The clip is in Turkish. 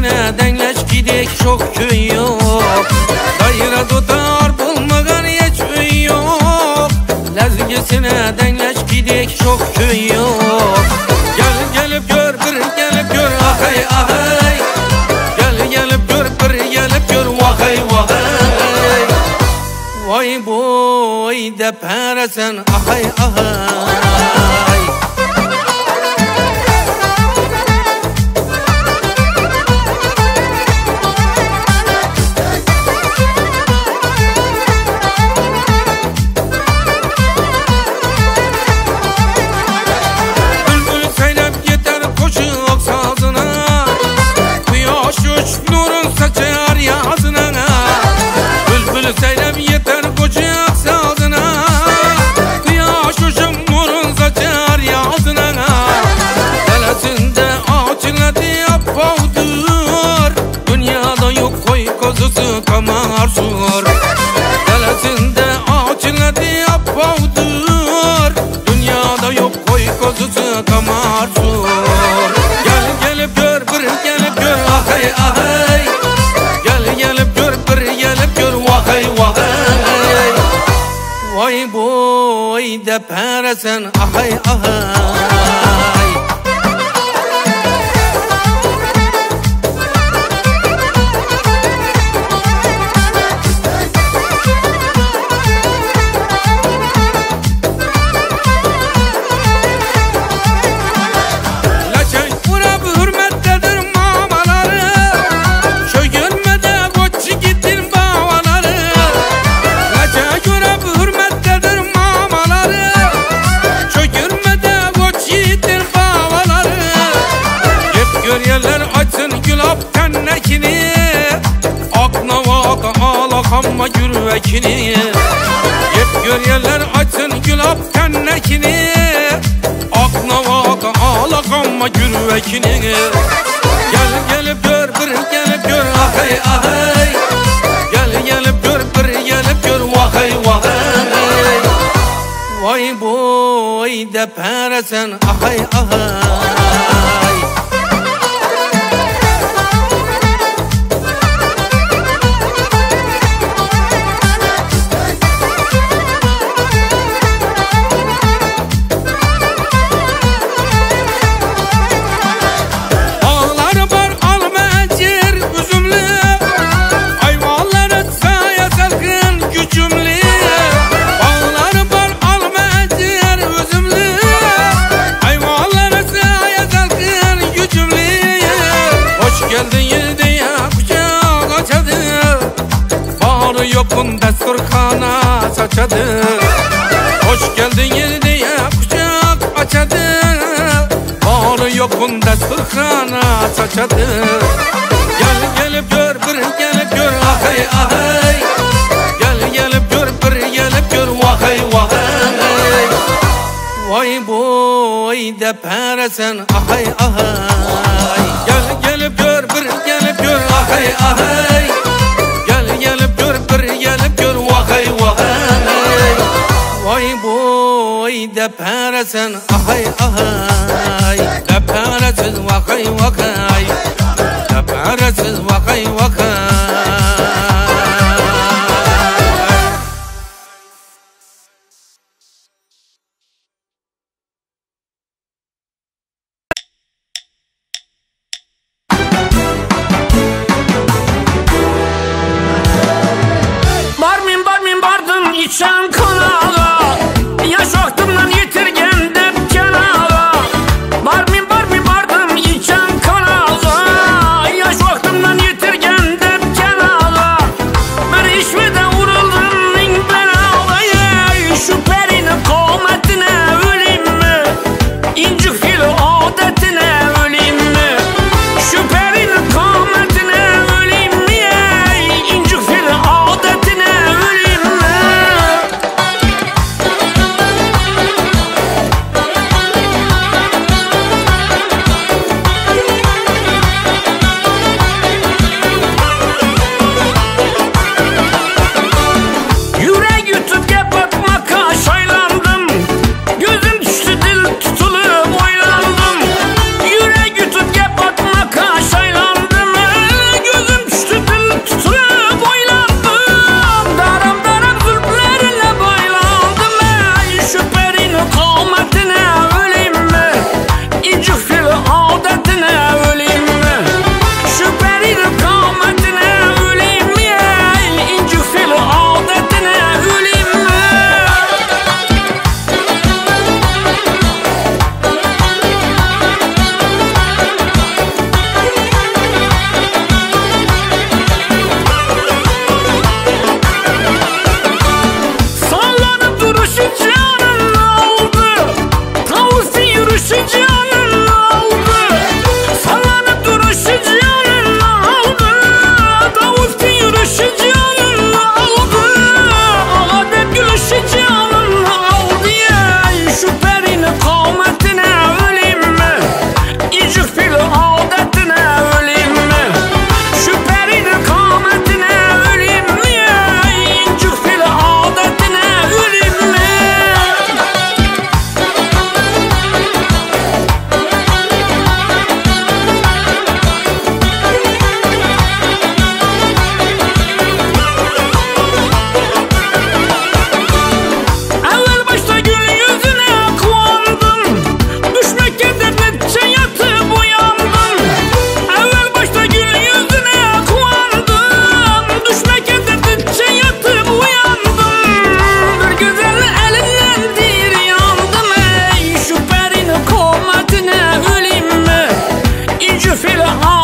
Lezgesine denleş gidek çok köy yok. Dayıra tutar bulmagan hiç öy yok. Lezgesine denleş gidek çok köy yok. Gelip gör bir gelip gör ahay ahay. Gelip gör bir gelip gör vahay vahay. Vay boy de peresen ahay ahay. Kamar sur Delasinde açıladı yapavdur. Dünyada yok koy kozusu kamar sur. Gelip gör bir gelip gör ahay ahay. Gelip gör bir gelip gör vahay vahay. Vay boy de peresen ahay ahay. Ama yürüvekini Yep göryenler açsın gülap tennekini. Akna vaka ağlak ama yürüvekini. Gelip gör bir gelip gör ahay ahay. Gelip gör bir gelip gör vahay vahay. Vay boy de peresen ahay ahay. Yokun desturkana saçadı. Hoş geldin yeni diye kucak açadı. Bağrı yokun desturkana saçadı. Gelip gör bir gelip gör ahay ahay. Gelip gör bir gelip gör vahay vahay. Vay boy de peresen ahay ahay. Gelip gör bir gelip gör ahay ahay. Gelip gör bir gelip gör vahay vahay. Vay boy de peresen ahay ahay. De peresiz vahay vahay. De peresiz vahay vahay. İçen kanağa, yaş vaktimden yitirgen dep kenağa. Barmin bardım içen kanağa, yaş vaktimden gücü filan